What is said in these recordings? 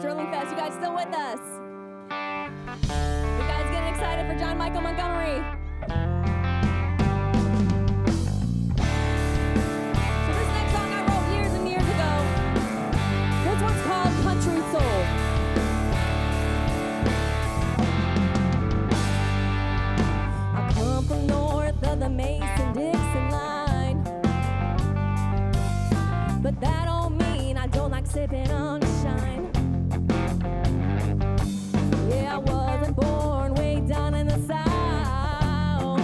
Sterlingfest. You guys still with us? You guys getting excited for John Michael Montgomery? So this next song I wrote years and years ago. This one's called Country Soul. I come from north of the Mason-Dixon line, but that don't mean I don't like sipping on shine. Yeah, I wasn't born way down in the South,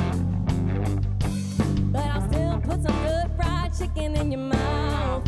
but I'll still put some good fried chicken in your mouth.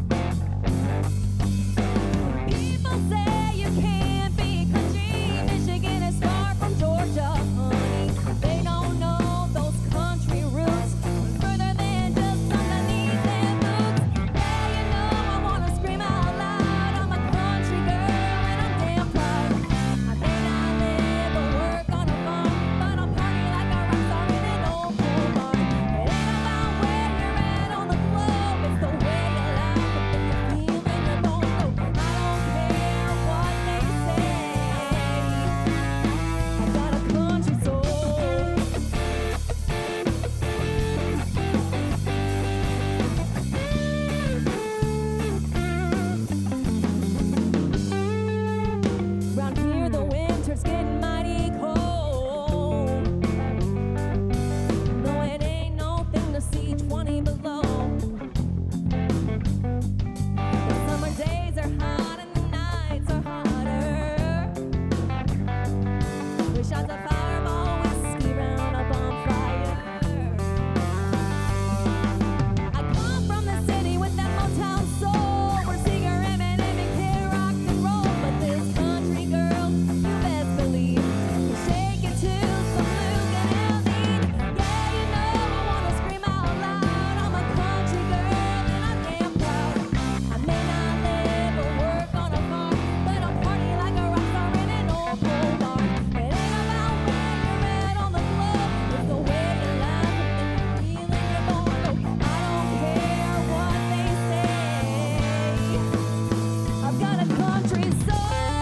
People say you can't be country, Michigan is far from Georgia, honey. They don't know those country roots further than just underneath their boots. Yeah, you know I wanna scream out loud, I'm a country girl and I'm damn proud. I may not live or work on a farm, but I'll party like a rock star in an old coal barn. It ain't about where you're at on the globe, it's the way you laugh and you feel in your bones. So I don't care what they say, I've got a country soul. Round here the winter's getting mighty cold. No, it ain't no thing to see 20 below. The summer days are hot and the nights are hotter. Wish I was a fireball whiskey round up on fire. I come from the city with that Motown soul, where Seeger, Eminem, and Kid rock and roll. But this country girl, you best believe, will shake it to some Luke and Elvie. Yeah, you know I wanna scream out loud, I'm a country girl and I'm damn proud. I may not live or work on a farm, but I'll party like a rock star in an old coal barn. It ain't about where you're at on the globe, it's the way you laugh and you feel in your bones. So I don't care what they say, I've got a country soul.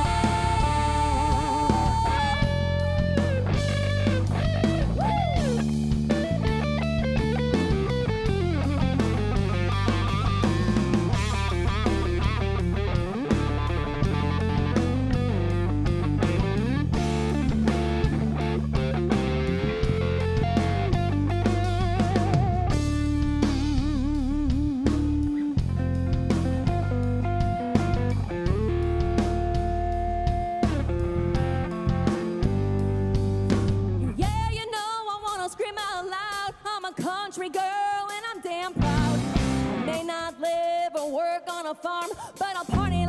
Yeah, you know I wanna scream out loud, I'm a country girl and I'm damn proud. I may not live or work on a farm, but I'll party